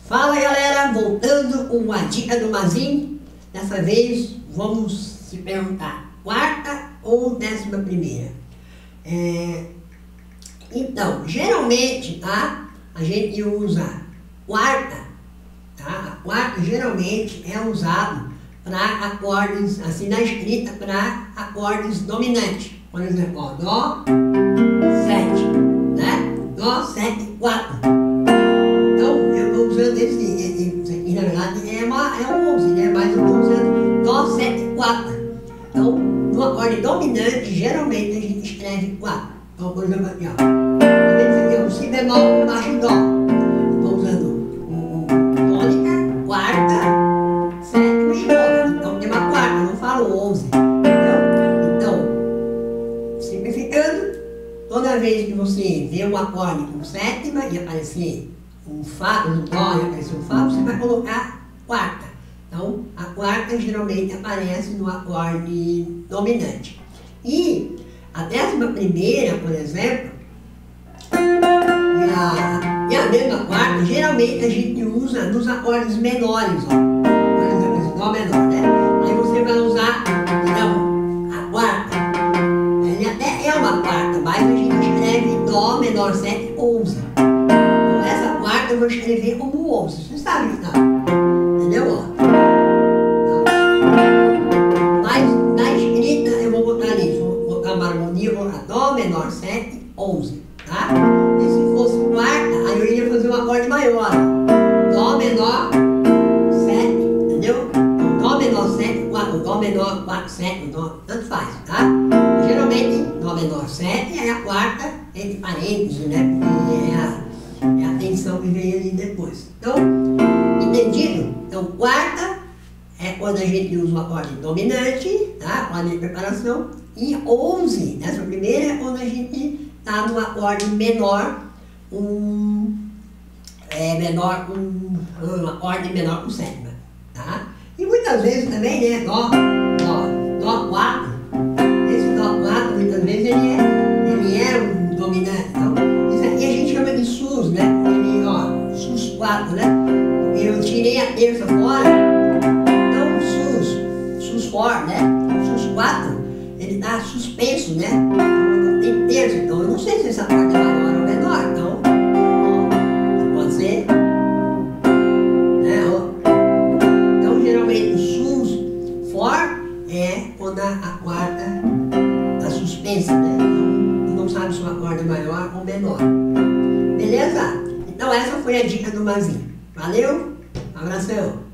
Fala galera, voltando com a dica do Mazinho. Dessa vez vamos se perguntar, quarta ou 11ª? Então, geralmente, tá? A gente usa quarta, tá? A quarta geralmente é usado para acordes, assim na escrita, para acordes dominantes. Por exemplo, ó, Dó, 7, né? Dó, 7, 4. Então, eu estou usando esse aqui, na verdade, é um 11, né? Mas eu estou usando Dó, 7, 4. Então, no acorde dominante, geralmente a gente escreve 4. Então, por exemplo, aqui, ó. Aqui, ó, Si bemol, baixo e Dó. Estou usando o tônica, quarta, sétima e nona. Então, tem uma quarta, eu não falo 11. Então, simplificando, toda vez que você vê um acorde com sétima e aparecer um Fá, no Dó e aparecer um Fá, você vai colocar quarta. Então, a quarta geralmente aparece no acorde dominante. E a 11ª, por exemplo, e a mesma quarta, geralmente a gente usa nos acordes menores, ó. Por exemplo, esse Dó menor, né? Aí você vai usar, então, a quarta. Ele até é uma quarta, mas a gente escreve Dó menor 7, 11. Então, essa quarta eu vou escrever como 11. Você sabe que tá? Entendeu? Ó. Mas na escrita eu vou botar ali, vou botar uma harmonia, vou botar Dó menor 7, 11, tá? E se fosse quarta, aí eu iria fazer um acorde maior. Dó menor 7, entendeu? Então, Dó menor 7, 4, Dó menor 4, 7, Dó, tanto faz, tá? Geralmente, Dó menor 7 é a quarta, entre parênteses, né? Porque é a tensão que vem ali depois. Então, entendido? Então, quarta é quando a gente usa o acorde dominante, tá? Acorde de preparação. E 11, essa primeira é quando a gente está no acorde menor, um acorde menor com sétima, tá? E muitas vezes também, né? Dó 4. Esse Dó 4, muitas vezes, ele é um dominante. Então, isso aqui a gente chama de Sus, né? Ele, ó, Sus 4, né? Eu tirei a terça fora, então Sus 4, né? Sus 4, ele está suspenso, né? Tem terça, então eu não sei se essa parte é maior ou menor, então, ó, pode ser, né? Ó. Então, geralmente o Sus 4 é quando a quarta está suspensa, né? Então, não sabe se o acorde é maior ou menor. Beleza? Então, essa foi a dica do Mazinho. Valeu? Um abração!